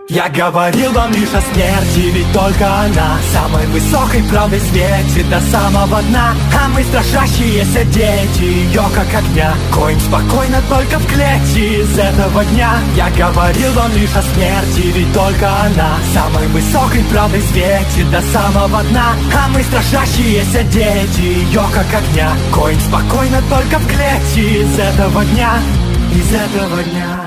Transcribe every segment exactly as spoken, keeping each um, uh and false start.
Я говорил вам лишь о смерти, ведь только она самой высокой правдой светит до самого дна. А мы страшащиеся дети ее как огня, коим спокойно только в клете из этого дня. Я говорил вам лишь о смерти, ведь только она самой высокой правдой светит до самого дна. А мы страшащиеся дети ее как огня, коим спокойно только в клете из этого дня, из этого дня.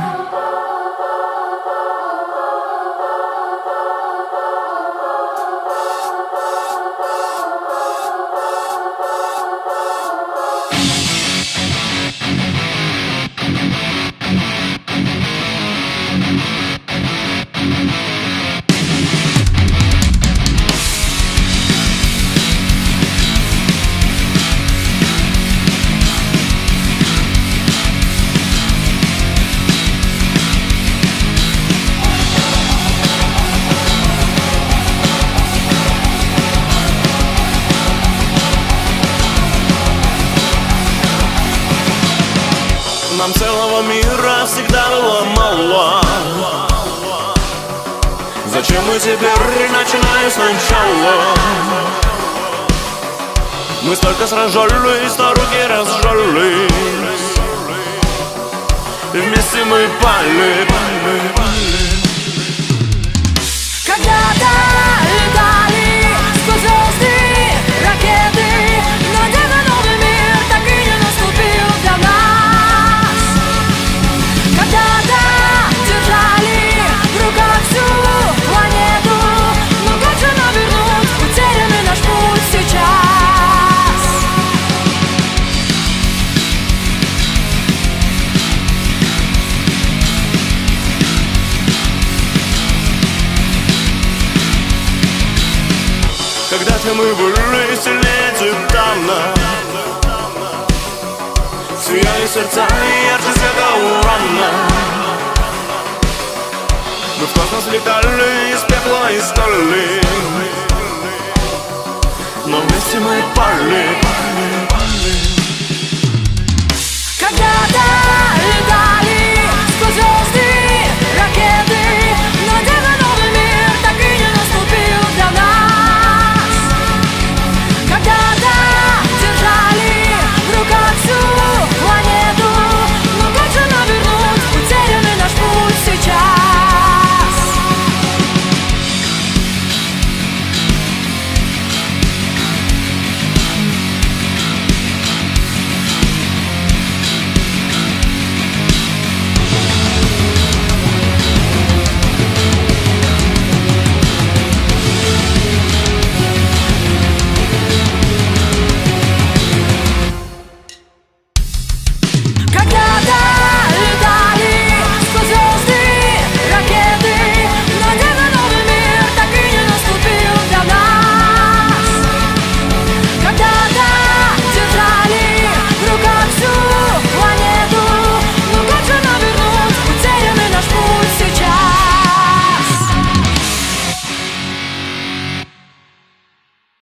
Нам целого мира всегда было мало. Зачем мы теперь начинаем сначала? Мы столько сражались, что руки разжались, и вместе мы пали, пали, пали. Когда-то летали сквозь звезды ракеты, но где-то новый мир так и не наступил для нас. Когда-то держали в руках всю планету, но как же нам вернуть утерянный наш путь сейчас? Когда-то мы были сильнее титана, сияли сердца ярче света урана. Мы в космос летали